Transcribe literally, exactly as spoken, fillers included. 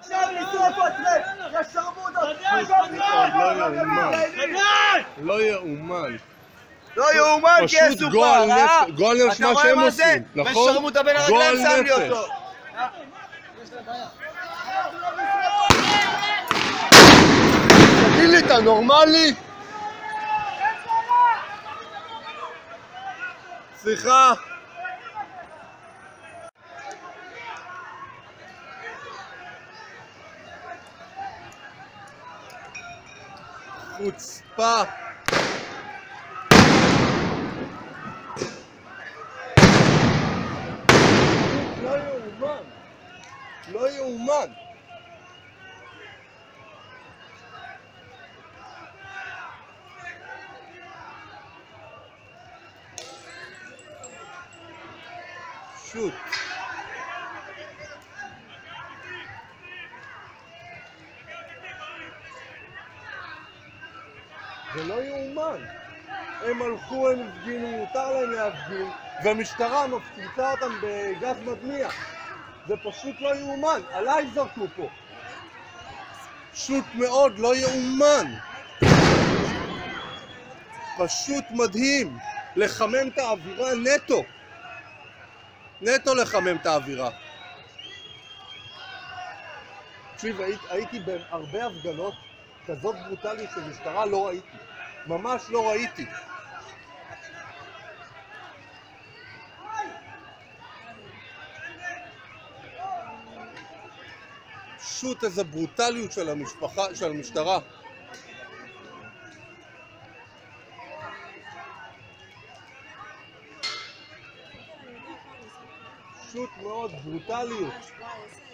עכשיו לשרוף אתכם! ישרמוטות! לא יאומן. לא יאומן כי פשוט יסופר, גועל אה? נפש, גועל נפש מה שהם עושים, נכון? ושרמוטה בין הרגליים שם לי אותו! תגיד לי, אתה נורמלי? סליחה. חוצפה. לא יאומן. לא יאומן. שוט. זה לא יאומן. הם הלכו, הם הפגינו, מותר להם להפגין, והמשטרה מפציצה אותם בגז מדמיע. זה פשוט לא יאומן. עליי זרקו פה. שוט מאוד, לא יאומן. פשוט מדהים. לחמם את האווירה נטו. נטו לחמם את האווירה. תקשיב, הייתי בהרבה הפגנות, כזאת ברוטלית של משטרה לא ראיתי. ממש לא ראיתי. שוט, איזה ברוטליות של המשפחה, של המשטרה. שוט מאוד, ברוטליות.